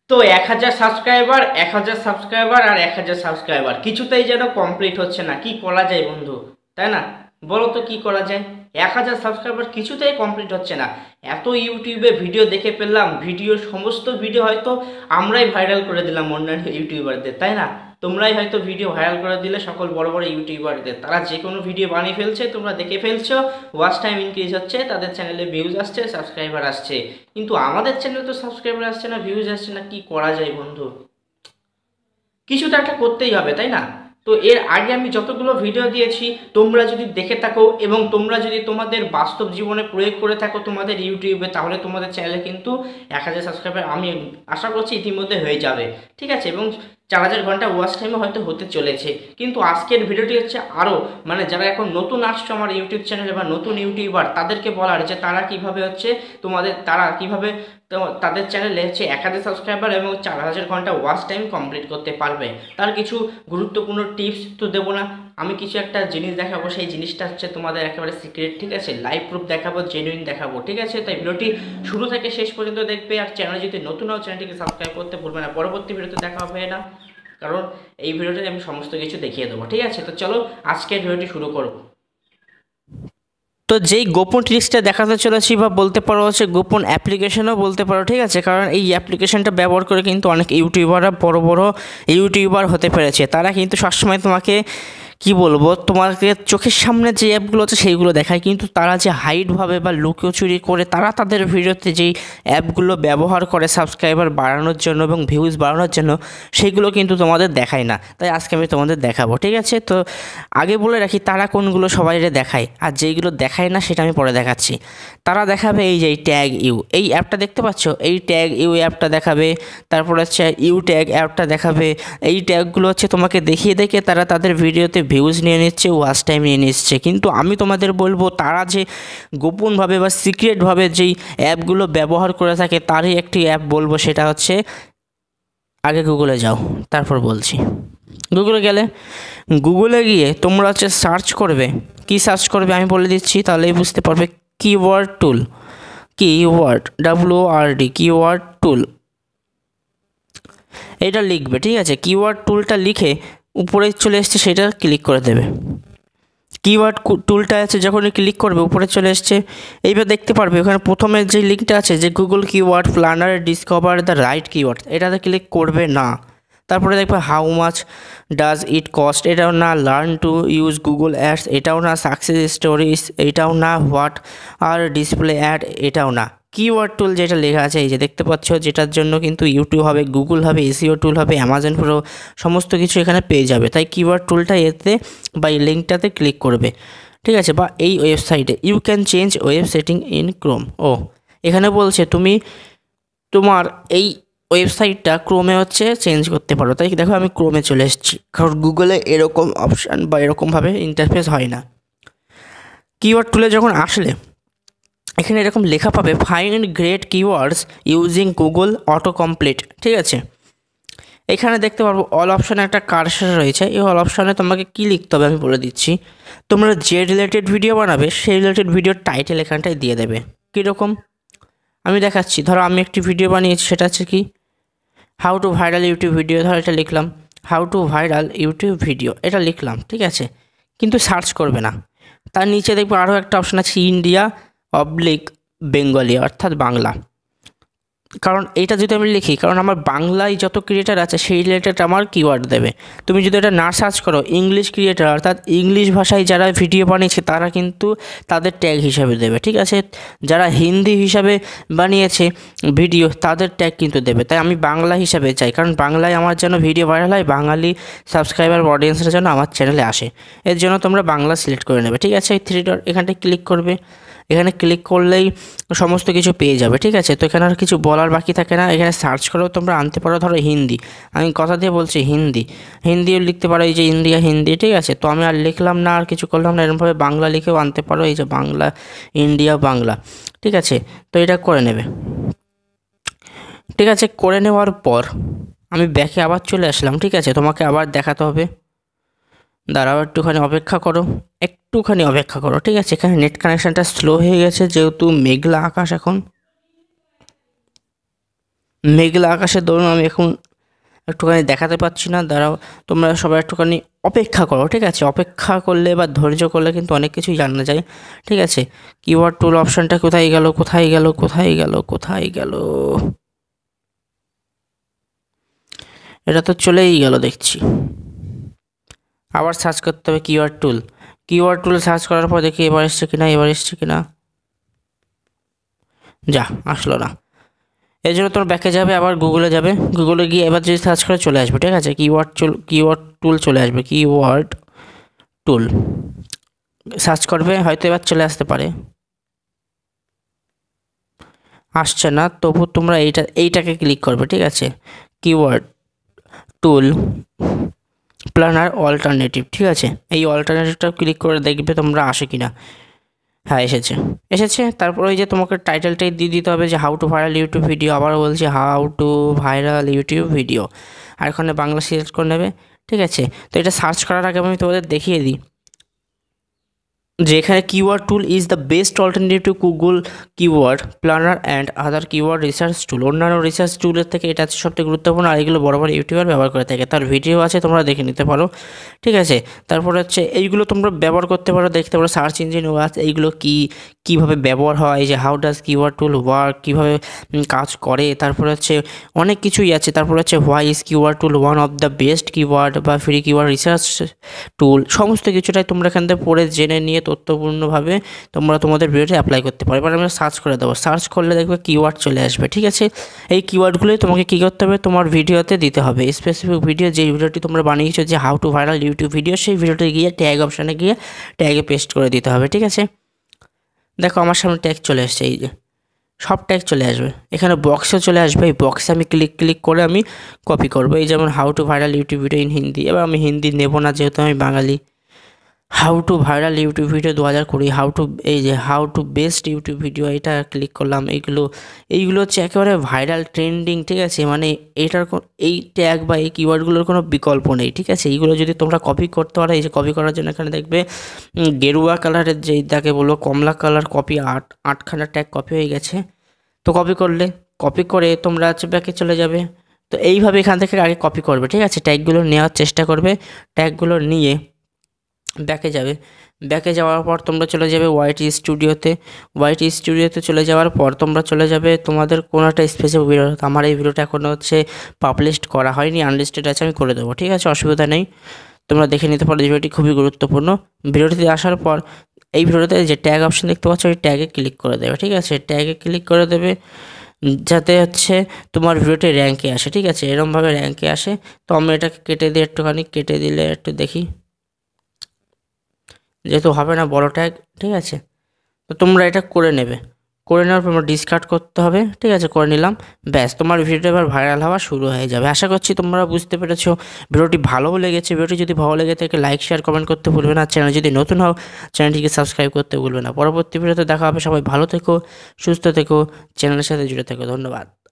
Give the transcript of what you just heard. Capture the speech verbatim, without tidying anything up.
তো এক হাজার সাবস্ক্রাইবার এক হাজার সাবস্ক্রাইবার আর এক হাজার সাবস্ক্রাইবার কিছুতেই যেন কমপ্লিট হচ্ছে না। কি করা যায় বন্ধু, তাই না? বলো তো কি করা যায়। এক হাজার সাবস্ক্রাইবার কিছুতেই কমপ্লিট হচ্ছে না। এত ইউটিউবে ভিডিও দেখে ফেললাম, ভিডিওর সমস্ত ভিডিও হয়তো আমরাই ভাইরাল করে দিলাম অন্যান্য ইউটিউবারদের, তাই না? তোমরাই হয়তো ভিডিও ভাইরাল করে দিলে সকল বড় বড় ইউটিউবারদের, তারা যে কোনো ভিডিও বানিয়ে ফেলছে, তোমরা দেখে ফেলছো, ওয়াচ টাইম ইনক্রিজ হচ্ছে, তাদের চ্যানেলে ভিউজ আসছে, সাবস্ক্রাইবার আসছে। কিন্তু আমাদের চ্যানেলে তো সাবস্ক্রাইবার আসছে না, ভিউজ আসছে না। কি করা যায় বন্ধু? কিছু তো একটা করতেই হবে, তাই না? তো এর আগে আমি যতগুলো ভিডিও দিয়েছি, তোমরা যদি দেখে থাকো এবং তোমরা যদি তোমাদের বাস্তব জীবনে প্রয়োগ করে থাকো তোমাদের ইউটিউবে, তাহলে তোমাদের চ্যানেলে কিন্তু এক হাজার সাবস্ক্রাইবার আমি আশা করছি ইতিমধ্যে হয়ে যাবে, ঠিক আছে? এবং চার হাজার ঘন্টা ওয়াচ টাইমও হয়তো হতে চলেছে। কিন্তু আজকের ভিডিওটি হচ্ছে আরও, মানে যারা এখন নতুন আসছো আমার ইউটিউব চ্যানেলে বা নতুন ইউটিউবার, তাদেরকে বলার যে তারা কিভাবে হচ্ছে তোমাদের তারা কিভাবে তো তাদের চ্যানেলে হচ্ছে এক হাজার সাবস্ক্রাইবার এবং চার হাজার ঘন্টা ওয়াচ টাইম কমপ্লিট করতে পারবে। তার কিছু গুরুত্বপূর্ণ টিপস তো দেবো না, আমি কিছু একটা জিনিস দেখাবো, সেই জিনিসটা হচ্ছে তোমাদের একেবারে সিক্রেট, ঠিক আছে? লাইভ প্রুফ দেখাবো, জেনুইন দেখাবো, ঠিক আছে? তাই ভিডিওটি শুরু থেকে শেষ পর্যন্ত দেখবে। আর চ্যানেল যদি নতুন হও, চ্যানেলটিকে সাবস্ক্রাইব করতে ভুলবে না। পরবর্তী ভিডিওতে দেখা হবে না, কারণ এই ভিডিওতে আমি সমস্ত কিছু দেখিয়ে দেবো, ঠিক আছে? তো চলো আজকের ভিডিওটি শুরু করবো। তো যেই গোপন ট্রিক্সটা দেখাতে চলেছি, বা বলতে পারো হচ্ছে গোপন অ্যাপ্লিকেশনও বলতে পারো, ঠিক আছে? কারণ এই অ্যাপ্লিকেশনটা ব্যবহার করে কিন্তু অনেক ইউটিউবাররা বড় বড় ইউটিউবার হতে পেরেছে। তারা কিন্তু সবসময় তোমাকে কি বলবো, তোমাকে চোখের সামনে যে অ্যাপগুলো আছে সেইগুলো দেখায়, কিন্তু তারা যে হাইডভাবে বা লুকোচুরি করে তারা তাদের ভিডিওতে যেই অ্যাপগুলো ব্যবহার করে সাবস্ক্রাইবার বাড়ানোর জন্য এবং ভিউজ বাড়ানোর জন্য, সেইগুলো কিন্তু তোমাদের দেখায় না। তাই আজকে আমি তোমাদের দেখাবো, ঠিক আছে? তো আগে বলে রাখি তারা কোনগুলো সবাইরে দেখায়, আর যেইগুলো দেখায় না সেটা আমি পরে দেখাচ্ছি। তারা দেখাবে এই যে ট্যাগ ইউ, এই অ্যাপটা দেখতে পাচ্ছ, এই ট্যাগ ইউ অ্যাপটা দেখাবে। তারপর হচ্ছে ইউ ট্যাগ অ্যাপটা দেখাবে। এই ট্যাগগুলো হচ্ছে তোমাকে দেখিয়ে দেখে তারা তাদের ভিডিওতে ভিউজ নিয়ে নিচ্ছে, ওয়াচ টাইম নিয়ে নিচ্ছে। কিন্তু আমি তোমাদের বলবো, তারা যে গোপনভাবে বা সিক্রেটভাবে যেই অ্যাপগুলো ব্যবহার করে থাকে, তারই একটি অ্যাপ বলবো, সেটা হচ্ছে, আগে গুগলে যাও তারপর বলছি। গুগলে গেলে গুগলে গিয়ে তোমরা হচ্ছে সার্চ করবে। কি সার্চ করবে আমি বলে দিচ্ছি, তাহলেই বুঝতে পারবে। Keyword tool, keyword W R D, keyword tool, এটা লিখবে, ঠিক আছে? কিওয়ার্ড টুলটা লিখে উপরে চলে এসছে, সেটা ক্লিক করে দেবে। কিওয়ার্ড টুলটা আছে, যখন ক্লিক করবে উপরে চলে এসছে। এইবার দেখতে পারবে ওখানে প্রথমে যে লিঙ্কটা আছে, যে Google keyword planner discover the right keyword, এটাতে ক্লিক করবে না। তারপরে দেখবে how much does it cost, এটাও না। Learn to use Google ads, এটাও না। সাকসেস স্টোরিজ, এটাও না। হোয়াট আর ডিসপ্লে অ্যাড, এটাও না। কিওয়ার্ড টুল যেটা লেখা আছে, এই যে দেখতে পাচ্ছ, যেটার জন্য কিন্তু ইউটিউব হবে, গুগল হবে, এসইও টুল হবে, অ্যামাজন প্রো, সমস্ত কিছু এখানে পেয়ে যাবে। তাই কিওয়ার্ড টুলটা এতে বা এই লিঙ্কটাতে ক্লিক করবে, ঠিক আছে? বা এই ওয়েবসাইটে you can change web setting in Chrome. ও এখানে বলছে তুমি তোমার এই ওয়েবসাইটটা ক্রোমে হচ্ছে চেঞ্জ করতে পারো। তাই দেখো আমি ক্রোমে চলে এসেছি, কারণ গুগলে এরকম অপশান বা এরকমভাবে ইন্টারফেস হয় না। কিওয়ার্ড টুলে যখন আসলে এখানে এরকম লেখা পাবে, find great keywords using Google autocomplete, ঠিক আছে? এখানে দেখতে পারবো অল অপশানে একটা কারসার রয়েছে। এই অল অপশানে তোমাকে কী লিখতে হবে আমি বলে দিচ্ছি। তোমরা যে রিলেটেড ভিডিও বানাবে, সেই রিলেটেড ভিডিওর টাইটেল এখানটায় দিয়ে দেবে। কীরকম আমি দেখাচ্ছি। ধরো আমি একটি ভিডিও বানিয়েছি, সেটা হচ্ছে কি, how to viral YouTube video. ধরো এটা লিখলাম, how to viral YouTube video, এটা লিখলাম, ঠিক আছে? কিন্তু সার্চ করবে না। তার নিচে দেখবো আরও একটা অপশান আছে, ইন্ডিয়া অবলিক বেঙ্গলি, অর্থাৎ বাংলা। কারণ এইটা যদি আমি লিখি, কারণ আমার বাংলায় যত ক্রিয়েটার আছে সেই রিলেটেড আমার কিওয়ার্ড দেবে। তুমি যদি এটা না সার্চ করো, ইংলিশ ক্রিয়েটার অর্থাৎ ইংলিশ ভাষায় যারা ভিডিও বানিয়েছে তারা কিন্তু তাদের ট্যাগ হিসাবে দেবে, ঠিক আছে? যারা হিন্দি হিসাবে বানিয়েছে ভিডিও, তাদের ট্যাগ কিন্তু দেবে। তাই আমি বাংলা হিসাবে চাই, কারণ বাংলায় আমার যেন ভিডিও ভাইরাল হয়, বাঙালি সাবস্ক্রাইবার অডিয়েন্সরা যেন আমার চ্যানেলে আসে। এর জন্য তোমরা বাংলা সিলেক্ট করে নেবে, ঠিক আছে? এই থ্রি ডট এখানটায় ক্লিক করবে। এখানে ক্লিক করলেই সমস্ত কিছু পেয়ে যাবে, ঠিক আছে? তো এখানে আর কিছু বলার বাকি থাকে না। এখানে সার্চ করেও তোমরা আনতে পারো। ধরো হিন্দি, আমি কথা দিয়ে বলছি হিন্দি, হিন্দিও লিখতে পারো, এই যে ইন্ডিয়া হিন্দি, ঠিক আছে? তো আমি আর লিখলাম না, আর কিছু করলাম না, এরকমভাবে বাংলা লিখেও আনতে পারো, এই যে বাংলা, ইন্ডিয়া বাংলা, ঠিক আছে? তো এটা করে নেবে, ঠিক আছে? করে নেওয়ার পর আমি ব্যাকে আবার চলে আসলাম, ঠিক আছে? তোমাকে আবার দেখাতে হবে, দাঁড়াও একটুখানি অপেক্ষা করো, একটুখানি অপেক্ষা করো, ঠিক আছে? এখানে নেট কানেকশানটা স্লো হয়ে গেছে, যেহেতু মেঘলা আকাশ এখন। মেঘলা আকাশের দরুন আমি এখন একটুখানি দেখাতে পাচ্ছি না, দাঁড়াও তোমরা সবাই একটুখানি অপেক্ষা করো, ঠিক আছে? অপেক্ষা করলে বা ধৈর্য করলে কিন্তু অনেক কিছুই জানা যায়, ঠিক আছে? কিওয়ার্ড টুল অপশানটা কোথায় গেল কোথায় গেল কোথায় গেল কোথায় গেল এটা তো চলেই গেল দেখছি। আবার সার্চ করতে হবে keyword tool. Keyword tool search করার পর দেখি এবার এসছে কিনা, এবার এসছে কিনা, যা আসলো না। এই জন্য তোর ব্যাকে যাবে, আবার গুগলে যাবে, গুগলে গিয়ে এবার যদি সার্চ করে চলে আসবে, ঠিক আছে? কিওয়ার্ড টুল, কিওয়ার্ড টুল চলে আসবে, কিওয়ার্ড টুল সার্চ করবে, হয়তো এবার চলে আসতে পারে, আসছে না তবু তোমরা এইটা এইটাকে ক্লিক করবে, ঠিক আছে? কিওয়ার্ড টুল প্ল্যানার অল্টারনেটিভ, ঠিক আছে? এই অল্টারনেটিভটা ক্লিক করে দেখবে তোমরা আসে কিনা। হ্যাঁ এসেছে, এসেছে। তারপর ওই যে তোমাকে টাইটেলটাই দিয়ে দিতে হবে যে how to viral YouTube video, আবারও বলছি how to viral YouTube video, আর এখানে বাংলা সিলেক্ট করে নেবে, ঠিক আছে? তো এটা সার্চ করার আগে আমি তোমাদের দেখিয়ে দিই যে এখানে keyword tool is the best alternative to Google keyword planner and other keyword research tool. অন্যান্য রিসার্চ টুলের থেকে এটা হচ্ছে সবথেকে গুরুত্বপূর্ণ, আর এগুলো বড় বড় ইউটিউবার ব্যবহার করে থাকে, তার ভিডিও আছে তোমরা দেখে নিতে পারো, ঠিক আছে? তারপরে হচ্ছে এইগুলো তোমরা ব্যবহার করতে পারো, দেখতে পারো সার্চ ইঞ্জিন ওয়াচ এইগুলো কী কীভাবে ব্যবহার হয়, যে how does keyword tool work, কীভাবে কাজ করে, তারপরে হচ্ছে অনেক কিছুই আছে। তারপরে হচ্ছে why is keyword tool one of the best keyword বা ফ্রি কিওয়ার্ড রিসার্চ টুল, সমস্ত কিছুটাই তোমরা এখান থেকে পড়ে জেনে নিয়ে তথ্যপূর্ণভাবে তোমরা তোমাদের ভিডিওতে অ্যাপ্লাই করতে পারো। এবার আমরা সার্চ করে দেবো, সার্চ করলে দেখবে কিওয়ার্ড চলে আসবে, ঠিক আছে? এই কিওয়ার্ডগুলোই তোমাকে কী করতে হবে, তোমার ভিডিওতে দিতে হবে। স্পেসিফিক ভিডিও যে ভিডিওটি তোমরা বানিয়েছো, যে how to viral YouTube video, সেই ভিডিওতে গিয়ে ট্যাগ অপশানে গিয়ে ট্যাগে পেস্ট করে দিতে হবে, ঠিক আছে? দেখো আমার সামনে ট্যাগ চলে আসছে, এই যে সব ট্যাগ চলে আসবে, এখানে বক্সে চলে আসবে। এই বক্সে আমি ক্লিক ক্লিক করে আমি কপি করবো, এই যেমন how to viral YouTube video in Hindi. এবার আমি হিন্দি নেব না যেহেতু আমি Bangali. How to viral YouTube video দু হাজার কুড়ি, হাউ টু এই যে how to best YouTube video, এটা ক্লিক করলাম। এইগুলো এইগুলো হচ্ছে একেবারে ভাইরাল ট্রেন্ডিং, ঠিক আছে? মানে এইটার এই ট্যাগ বা এই কিওয়ার্ডগুলোর কোনো বিকল্প নেই, ঠিক আছে? এইগুলো যদি তোমরা কপি করতে পারো, এই যে কপি করার জন্য এখানে দেখবে গেরুয়া কালারের, যে তাকে বলবো কমলা কালার, কপি আট আটখানা ট্যাগ কপি হয়ে গেছে। তো কপি করলে, কপি করে তোমরা হচ্ছে ব্যাকে চলে যাবে। তো এইভাবে এখান থেকে আগে কপি করবে, ঠিক আছে? ট্যাগগুলো নেওয়ার চেষ্টা করবে, ট্যাগগুলো নিয়ে ব্যাকে যাবে। ব্যাকে যাওয়ার পর তোমরা চলে যাবে ওয়াইটি স্টুডিওতে। ওয়াইটি স্টুডিওতে চলে যাওয়ার পর তোমরা চলে যাবে তোমাদের কোনো একটা স্পেসিফিক ভিডিও। আমার এই ভিডিওটা এখনও হচ্ছে পাবলিশড করা হয়নি, আনলিস্টেড আছে, আমি করে দেবো, ঠিক আছে? অসুবিধা নেই, তোমরা দেখে নিতে পারো। ভিডিওটি খুবই গুরুত্বপূর্ণ। ভিডিওটিতে আসার পর এই ভিডিওতে যে ট্যাগ অপশন দেখতে পাচ্ছ, ওই ট্যাগে ক্লিক করে দেবে, ঠিক আছে? ট্যাগে ক্লিক করে দেবে যাতে হচ্ছে তোমার ভিডিওটি র্যাঙ্কে আসে, ঠিক আছে? এরকমভাবে র্যাঙ্কে আসে। তো আমি এটাকে কেটে দিই, একটুখানি কেটে দিলে একটু দেখি, যেহেতু হবে না বড় ট্যাগ, ঠিক আছে? তো তোমরা এটা করে নেবে, করে নেওয়ার পর আমার ডিসকার্ড করতে হবে, ঠিক আছে? করে নিলাম, ব্যাস তোমার ভিডিওটা এবার ভাইরাল হওয়া শুরু হয়ে যাবে। আশা করছি তোমরা বুঝতে পেরেছো, ভিডিওটি ভালোও লেগেছে। ভিডিওটি যদি ভালো লেগে থাকে লাইক শেয়ার কমেন্ট করতে ভুলবে না। চ্যানেল যদি নতুন হও চ্যানেলটিকে সাবস্ক্রাইব করতে ভুলবে না। পরবর্তী ভিডিওতে দেখা হবে। সবাই ভালো থেকো, সুস্থ থেকো, চ্যানেলের সাথে জুড়ে থেকো। ধন্যবাদ।